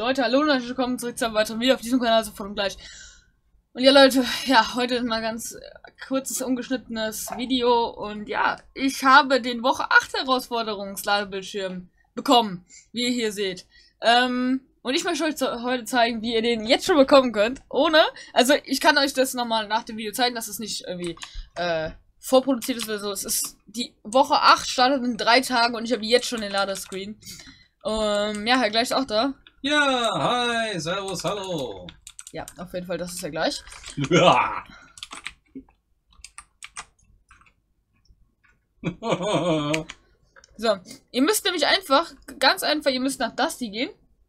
Leute, hallo und herzlich willkommen zurück zu einem weiteren Video auf diesem Kanal, sofort und gleich. Und ja Leute, ja, heute mal ganz kurzes, ungeschnittenes Video. Und ja, ich habe den Woche 8 Herausforderungsladebildschirm bekommen, wie ihr hier seht. Und ich möchte euch heute zeigen, wie ihr den jetzt schon bekommen könnt, ohne, also ich kann euch das nochmal nach dem Video zeigen, dass es nicht irgendwie, vorproduziert ist oder so. Es ist, die Woche 8 startet in 3 Tagen und ich habe jetzt schon den Ladescreen. Ja, Herr Gleich ist auch da. Ja, hi, servus, hallo. Ja, auf jeden Fall, das ist ja gleich. Ja. So, ihr müsst nämlich einfach, ganz einfach, ihr müsst nach Dusty gehen.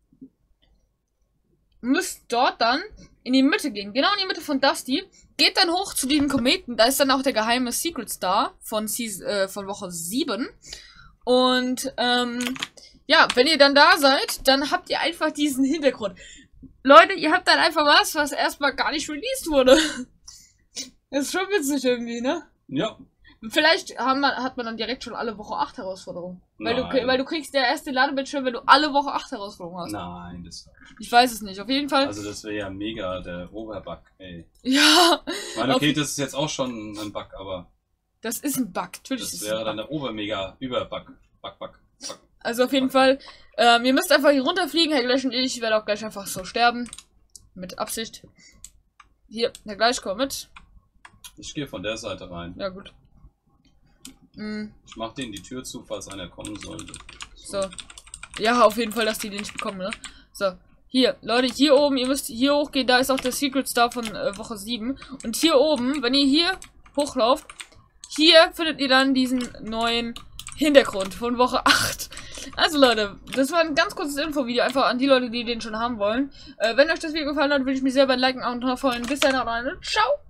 Müsst dort dann in die Mitte gehen, genau in die Mitte von Dusty. Geht dann hoch zu diesem Kometen, da ist dann auch der geheime Secret Star von Woche 7. Und, ja, wenn ihr dann da seid, dann habt ihr einfach diesen Hintergrund. Leute, ihr habt dann einfach was erstmal gar nicht released wurde. Das ist schon witzig irgendwie, ne? Ja. Vielleicht hat man dann direkt schon alle Woche 8 Herausforderungen. Weil du kriegst der erste Ladebildschirm, wenn du alle Woche 8 Herausforderungen hast. Nein, das... Ich weiß es nicht, auf jeden Fall. Also das wäre ja mega der Overbug, ey. Ja. Ich meine, okay, das ist jetzt auch schon ein Bug, aber... Das ist ein Bug, natürlich. Das wäre dann der Obermega-Überbug. Bug. Also auf jeden Fall, ihr müsst einfach hier runterfliegen, Herr Gleich und ich werde auch gleich einfach so sterben. Mit Absicht. Hier, Herr Gleich, komm mit. Ich gehe von der Seite rein. Ja, gut. Ich mach denen die Tür zu, falls einer kommen sollte. So. Ja, auf jeden Fall, dass die den nicht bekommen, ne? So. Hier, Leute, hier oben, ihr müsst hier hochgehen, da ist auch der Secret Star von Woche 7. Und hier oben, wenn ihr hier hochlauft, hier findet ihr dann diesen neuen Hintergrund von Woche 8. Also Leute, das war ein ganz kurzes Infovideo, einfach an die Leute, die den schon haben wollen. Wenn euch das Video gefallen hat, würde ich mich selber liken und freuen. Bis dann, ciao!